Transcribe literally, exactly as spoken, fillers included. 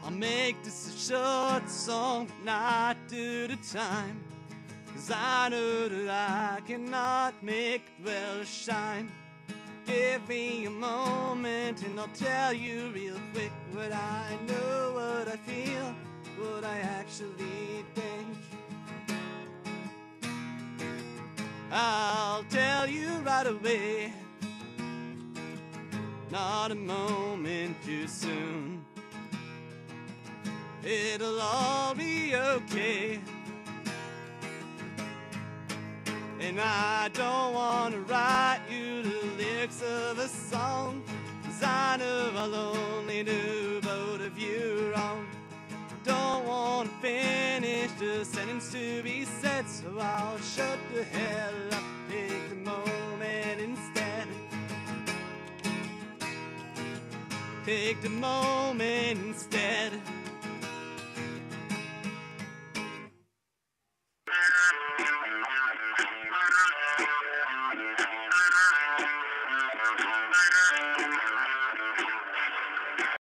I'll make this a short song, not due to time, 'cause I know that I cannot make it well shine. Give me a moment and I'll tell you real quick what I know, what I feel, what I actually think. I'll tell you right away, not a moment too soon. It'll all be okay. And I don't want to write you the lyrics of a song, 'cause I know I'll only do both of you wrong. Don't want to finish the sentence to be said, so I'll shut the hell up, take the moment instead. Take the moment instead.